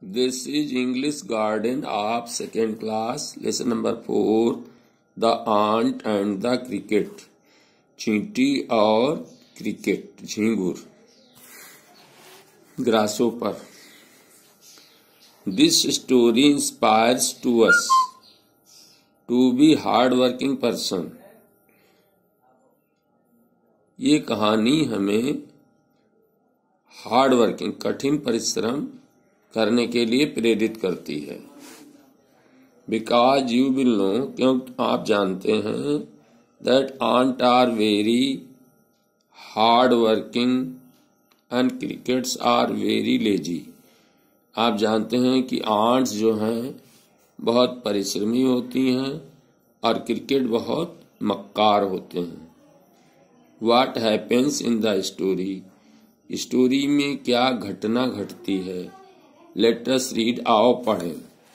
This is English Garden of second class, lesson number 4, The Ant and the Cricket. चींटी और cricket, झींगुर, grasshopper. This story inspires to us to be hard-working person. ये कहानी हमें hard working, कठिन परिश्रम करने के लिए प्रेरित करती है. बिकॉज यू विल नो, क्योंकि आप जानते हैं, that ant are very hard working and crickets are very lazy. आप जानते हैं कि आंट्स जो हैं बहुत परिश्रमी होती हैं और क्रिकेट बहुत मक्कार होते हैं. What happens in the story, story में क्या घटना घटती है. लेट अस रीड, आओ पढ़ें.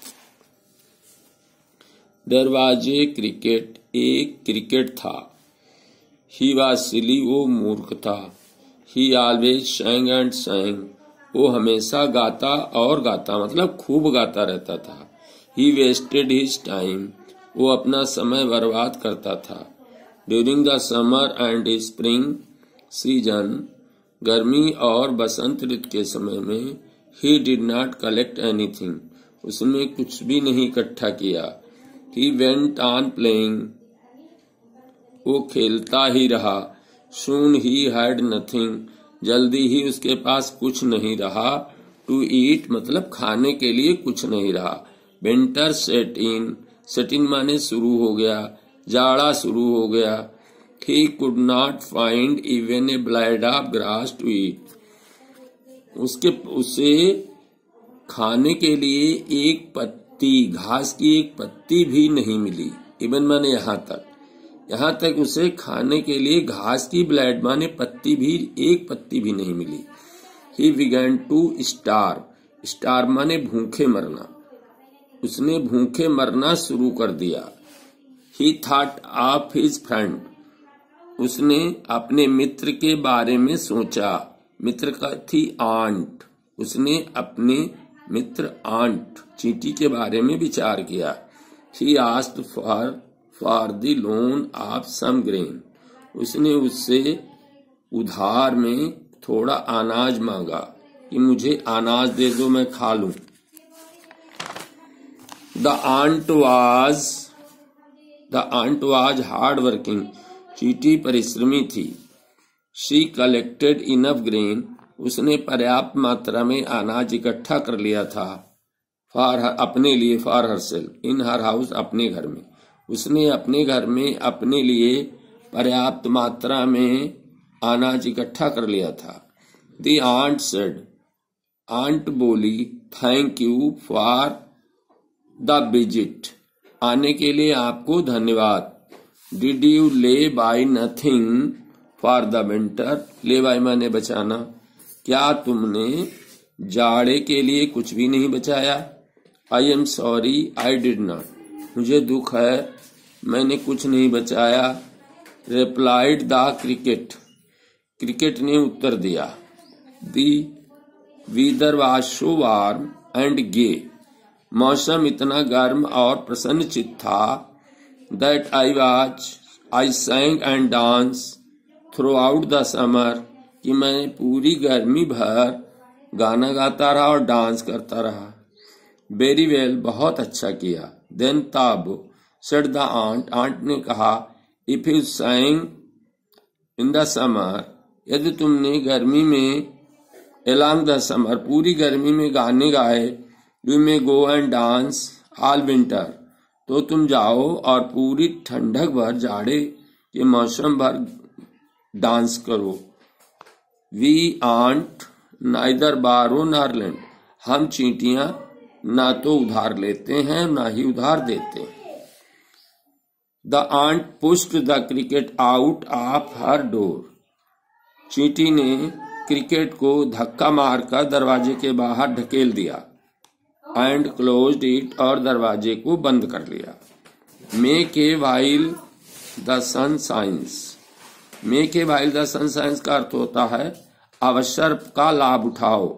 देयर वाज ए क्रिकेट, एक क्रिकेट था. ही वाज सिली, वो मूर्ख था. ही ऑलवेज सैंग एंड सैंग, वो हमेशा गाता और गाता, मतलब खूब गाता रहता था. ही वेस्टेड हिज टाइम, वो अपना समय बर्बाद करता था. During the summer and spring season, गर्मी और बसंत ऋतु के समय में, he did not collect anything, उसने कुछ भी नहीं इकट्ठा किया. ही वेंट ऑन प्लेइंग, वो खेलता ही रहा. सून ही हैड नथिंग, जल्दी ही उसके पास कुछ नहीं रहा. टू ईट, मतलब खाने के लिए कुछ नहीं रहा. Winter set in, set in माने शुरू हो गया, जाड़ा शुरू हो गया. He could not find even a blade of grass to eat, उसे खाने के लिए एक पत्ती, घास की एक पत्ती भी नहीं मिली. इवन माने यहाँ तक उसे खाने के लिए घास की ब्लेड माने पत्ती भी, एक पत्ती भी नहीं मिली. He began to starve, starve माने भूखे मरना, उसने भूखे मरना शुरू कर दिया. He thought of his friend, उसने अपने मित्र के बारे में सोचा. मित्र का थी आंट, उसने अपने मित्र आंट चींटी के बारे में विचार किया. He asked for the loan of some grain, उसने उससे उधार में थोड़ा अनाज मांगा कि मुझे अनाज दे दो, मैं खा लूं. The ant was hard working, चींटी परिश्रमी थी. शी कलेक्टेड इनफ ग्रेन, उसने पर्याप्त मात्रा में अनाज इकट्ठा कर लिया था. अपने लिए, for herself, in her house, अपने घर में. उसने अपने घर में अपने लिए पर्याप्त मात्रा में अनाज इकट्ठा कर लिया था. द आंट सेड, आंट बोली, thank you for the visit, आने के लिए आपको धन्यवाद. Did you lay by nothing for the winter, lay by माने बचाना, क्या तुमने जाड़े के लिए कुछ भी नहीं बचाया. I am sorry I did not, मुझे दुख है, मैंने कुछ नहीं बचाया. रिप्लाइड द क्रिकेट, क्रिकेट ने उत्तर दिया. The weather was so warm and gay, मौसम इतना गर्म और प्रसन्नचित्त था. That I sang and dance throughout the summer, कि मैं पूरी गर्मी भर गाना गाता रहा और डांस करता रहा. वेरी वेल, बहुत अच्छा किया. देन तब, सेड द आंट, आंट ने कहा, if you sang in the summer, यदि तुमने गर्मी में, along द समर, पूरी गर्मी में गाने गाए, you may go and dance all winter, तो तुम जाओ और पूरी ठंडक भर, जाड़े के मौसम भर डांस करो. We ant neither borrow nor lend, हम चींटियां ना तो उधार लेते हैं ना ही उधार देते हैं. The ant pushed the cricket out of her door, चींटी ने क्रिकेट को धक्का मारकर दरवाजे के बाहर ढकेल दिया. एंड क्लोज्ड इट, और दरवाजे को बंद कर लिया. Make a while the sun shines, make a while the sun shines का अर्थ होता है अवसर का लाभ उठाओ.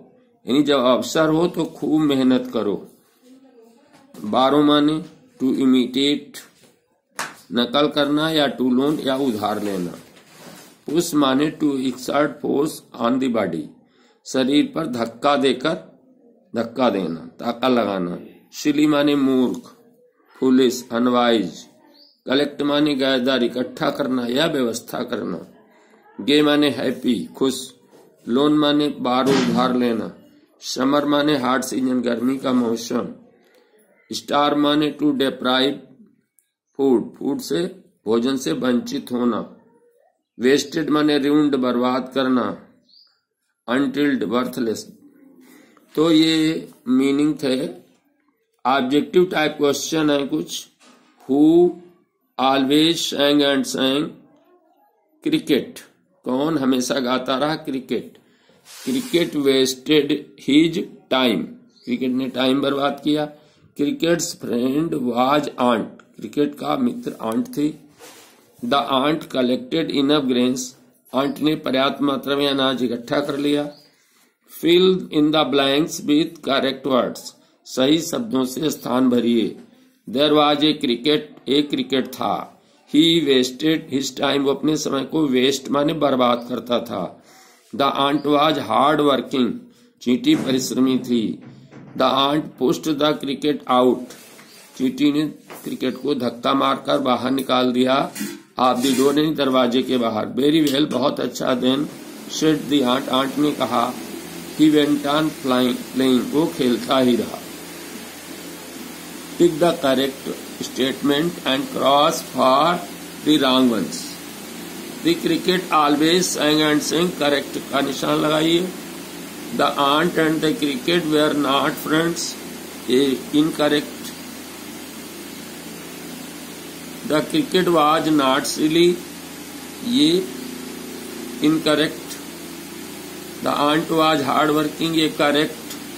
यानी जब अवसर हो तो खूब मेहनत करो। बारो माने टू इमिटेट, नकल करना या टू लोन या उधार लेना। पुश माने to exert force on the body, शरीर पर धक्का देकर, धक्का देना, ताका लगाना। सिली माने मूर्ख, फुलिश, अनवाइज। कलेक्ट माने गैदर, इकट्ठा करना या व्यवस्था करना। गे माने हैप्पी, खुश। लोन माने बारो, उधार लेना। समर माने हॉट सीजन, गर्मी का मौसम। स्टार माने टू डिप्राइव फूड, फूड से, भोजन से वंचित होना। वेस्टेड माने रूइंड, बर्बाद करना। Untilled, worthless. तो ये मीनिंग थे। ऑब्जेक्टिव टाइप क्वेश्चन है कुछ। Who always sang and sang cricket, कौन हमेशा गाता रहा cricket. Cricket wasted his time, cricket ने टाइम बर्बाद किया। Cricket's friend was ant, cricket का मित्र आंट थी। The ant collected enough grains, ant ने पर्याप्त मात्रा में अनाज इकट्ठा कर लिया। Fill in the blanks with correct words, सही शब्दों से स्थान भरिए। देयर वाज ए क्रिकेट, एक क्रिकेट था। ही वेस्टेड हिज टाइम, वो अपने समय को वेस्ट माने बर्बाद करता था। The ant was hard working, चींटी परिश्रमी थी। The ant pushed the cricket out, चींटी ने क्रिकेट को धक्का मारकर बाहर निकाल दिया। आप द डोर, ने दरवाजे के बाहर। वेरी वेल, बहुत अच्छा। Then said the ant, ant ने कहा। ही वेंट ऑन प्लेइंग, वो खेलता ही रहा। Tick the correct statement and cross for the wrong ones. The cricket always sang and sang, correct का निशान लगाइए। The ant and the cricket were not friends, ये incorrect. The cricket was not silly, ये incorrect. The ant was hard working, ये correct.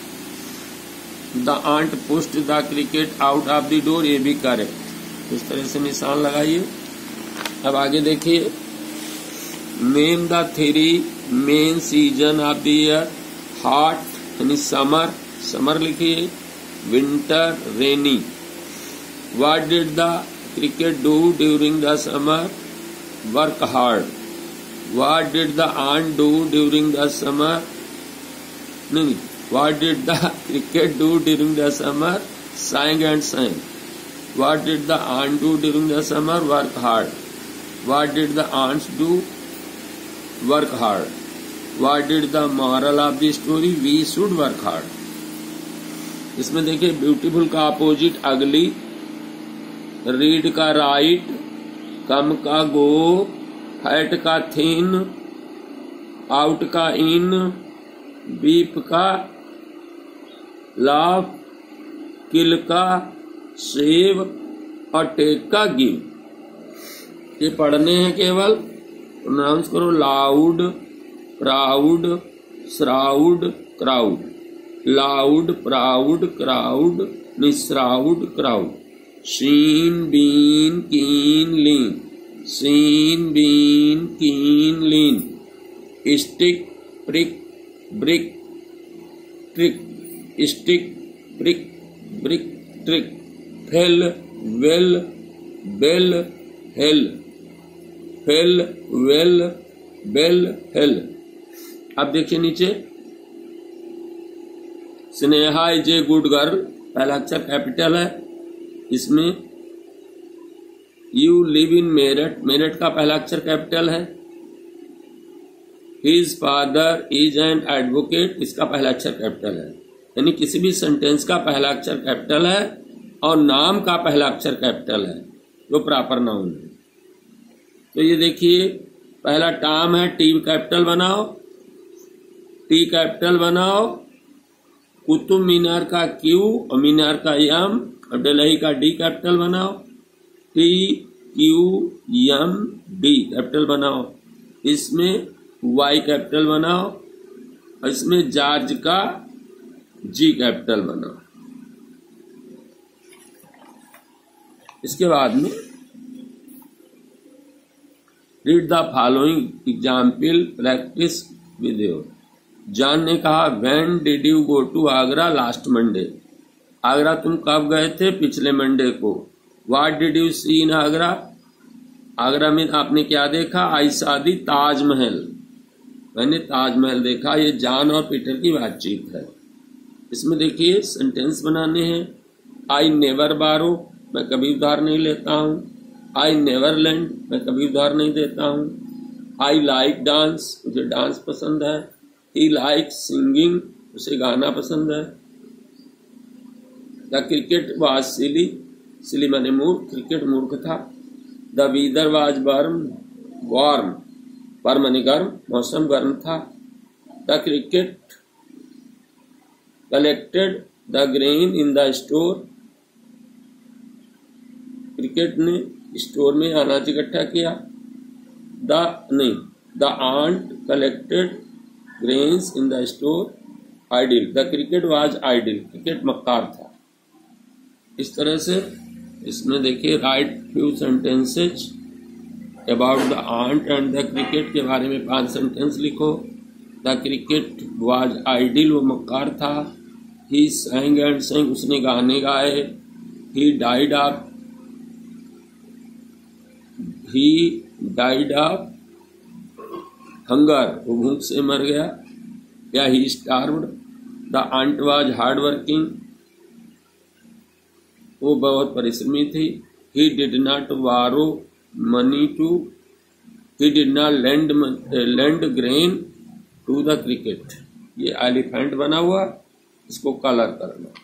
The ant pushed the cricket out of the door, ये भी correct. इस तरह से निशान लगाइए। अब आगे देखिए। Name the 3 main season of the year. Hot यानी समर, समर लिखिए। Winter, rainy. What did the cricket do during the summer? Work hard. What did the ant do during the summer? नहीं, what did the cricket do during the summer? Sang and sang. What did the ant do during the summer? Work hard. What did the ants do? Work hard. What did the moral of the story? We should work hard. इसमें देखिए beautiful का opposite अगली, read का right, come का go, fat का thin, out का in, beep का लाभ, किल का सेव और टेक का गिव। ये पढ़ने हैं केवल। प्रोनाउंस करो। Loud, proud, shroud, crowd. Loud, proud, crowd, निश्राउड, crowd. Seen, bean, keen, lean. Seen, bean, keen, lean. Stick, prick, brick, trick. Stick, brick, brick, trick. Fell, well, bell, hell. Fell, well, bell, hell. अब देखिए नीचे। Sneha is a good girl, पहला अक्षर capital है। इसमें you live in Meerut, Meerut का पहला अक्षर कैपिटल है। His father is an advocate, इसका पहला अक्षर कैपिटल है। यानी किसी भी सेंटेंस का पहला अक्षर कैपिटल है और नाम का पहला अक्षर कैपिटल है, जो प्रॉपर नाउन है। तो ये देखिए, पहला टॉम है, टी कैपिटल बनाओ, टी कैपिटल बनाओ। कुतुब मीनार का क्यू और मीनार का यम और डेल्ही का डी कैपिटल बनाओ। टी क्यू यम डी कैपिटल बनाओ। इसमें वाई कैपिटल बनाओ और इसमें जॉर्ज का जी कैपिटल बनाओ। इसके बाद में read the following example, practice with your. John ने कहा, when did you go to Agra last Monday? Agra तुम कब गए थे? पिछले मंडे को। What did you see in Agra? Agra में आपने क्या देखा? आई सॉ द ताजमहल, मैंने ताजमहल देखा। ये जॉन और पीटर की बातचीत है। इसमें देखिए सेंटेंस बनाने हैं। आई नेवर बारो, मैं कभी उधार नहीं लेता हूँ। आई नेवर लेंड, मैं कभी उधार नहीं देता हूँ। आई लाइक डांस, मुझे डांस पसंद है। ही लाइक सिंगिंग, उसे गाना पसंद है। The cricket was silly, silly माने मूर्ख, क्रिकेट मूर्ख था। The weather was warm, warm माने गर्म, मौसम गर्म था। The cricket collected the grain in the store, cricket ने स्टोर में अनाज इकट्ठा किया। The ant collected grains in the store. Idle, the cricket was idle, cricket मक्कार था। इस तरह से इसमें देखिए write few sentences about the ant and the cricket के बारे में 5 सेंटेंस लिखो। द क्रिकेट वाज आइडिल, वो मक्कार था। ही sang एंड sang, उसने गाने गाए। ही डाइड ऑफ हंगर, वो भूख से मर गया। या he starved. The ant was hard working, वो बहुत परिश्रमी थी। He did not borrow money to, he did not lend grain to the cricket. ये एलिफेंट बना हुआ, इसको कलर करना।